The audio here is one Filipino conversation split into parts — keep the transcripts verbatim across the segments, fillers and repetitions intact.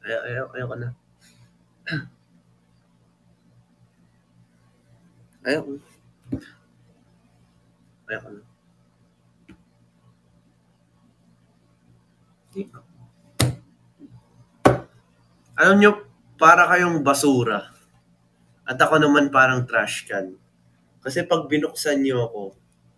Ayaw, ayaw, ayaw ka na. Ayaw ko. Ayaw ka na. Alam nyo, para kayong basura. At ako naman parang trash can. Kasi pag binuksan nyo ako,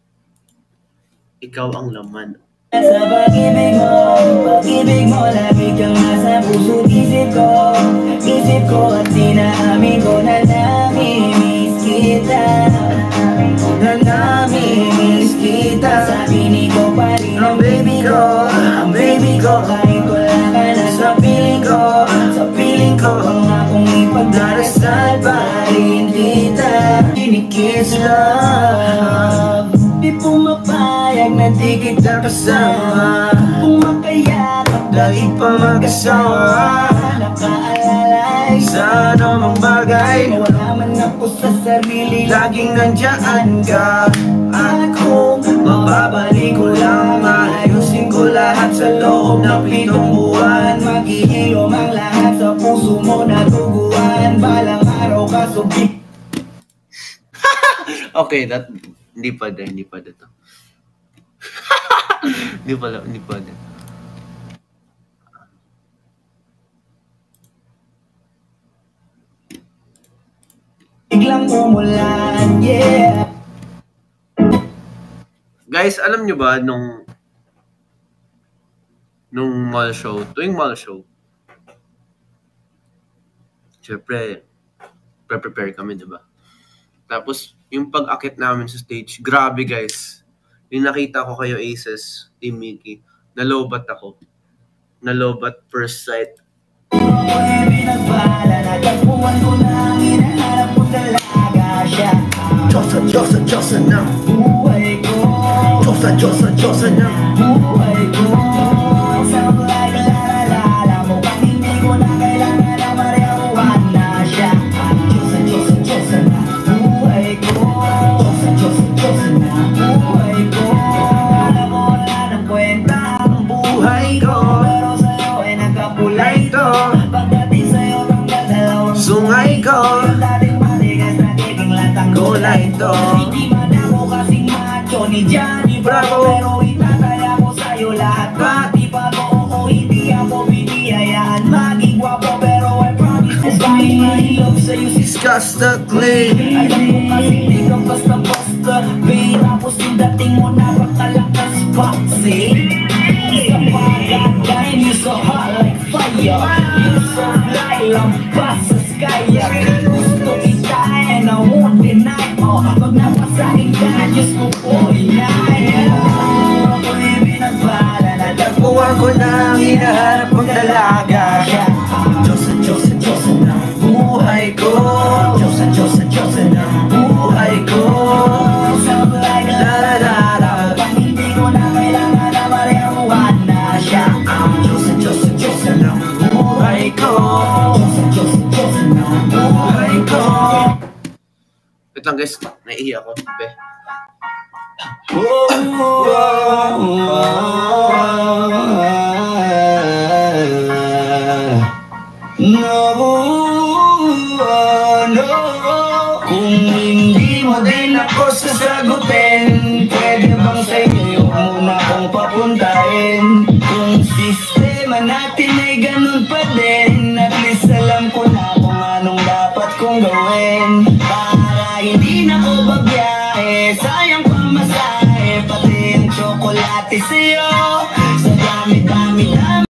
ikaw ang laman. Sa pag-ibig mo, pag-ibig mo, lagi kang nasa puso isip ko. Isip ko at sinaamin ko na namimiss kita. Na namimiss kita. Sabi ni ko pa rin ang baby ko, ang baby ko. Kahit wala ka na sa piling ko, sa piling ko. Ang akong ipagdarasal pa rin kita. Kinikiss love, di pumapayag na di kita kasama. Kung makayakap dahil pa mag-asawa. Nakaalalay sa anumang bagay. Wala man ako sa sarili, laging nandyan ka. Ako, mababalik ko lang, maayusin ko lahat sa loob ng pitong buwan. Maghihilom ang lahat sa puso mo na tuguan. Balang araw ka subi. Okay, that hindi pa din, hindi pa dito. Hindi pala, hindi pa din. Biglang umulan, yeah. Guys, alam nyo ba nung nung mall show, tuwing mall show, syempre, pre-prepare kami, diba? Tapos, yung pag-akit namin sa stage, grabe guys. Yung nakita ko kayo, Aces, Team Mickey, nalobat ako. Nalobat first sight. Diyosa, Diyosa, Diyosa na buhay ko. Diyosa, Diyosa, Diyosa na buhay ko. Sabay ka lalala mo, pag hindi ko na kailangan na mariawan na siya. Diyosa, Diyosa, Diyosa na buhay ko. Diyosa, Diyosa, Diyosa na buhay ko. Alam mo wala ng kwenta ang buhay ko, pero sa'yo ay nagkapulay ito. Pagdating sa'yo tanggal dalawang sungay ko. Yung dating matigas na tiging latang gulay ito. Hindi man ako kasing macho ni Johnny Bravo, pero itataya ko sa'yo lahat. Pati pa mo o hindi ako biniyayaan maging gwapo, pero I promise ko kahit mahilog sa'yo discuss the claim. Alam ko kasing di ka basta-basta, babe. Tapos yung dating mo napakalakas pa, see? Sa pagkakain, you so hot like fire. You so fly, lampas sa sky. Gusto kita and I won't deny. Oh, pag napasahin ka, Diyos ko po inay. Ako'y binagbala, natagpuan ko na ang hinahanap mong dalaga. Diyosa, Diyosa, Diyosa na buhay ko. Diyosa, Diyosa, Diyosa na buhay ko. Sabay ka lalala, pag hindi ko na kailangan na mariawan na siya. Diyosa, Diyosa, Diyosa na buhay ko. Diyosa, Diyosa, Diyosa na buhay ko. Wait lang guys, naiihi ako. Be. Oh, oh, oh, no, no. Kung hindi mo din ako sasagutin, pwede bang sa'yo yung muna kong papuntahin? Kung sistema natin ay ganun pa din, at least alam ko na kung anong dapat kong gawin. Para hindi na ko babiyahe, sayang pamasahe, pati yung tsokolate sa'yo. Sa dami-dami-dami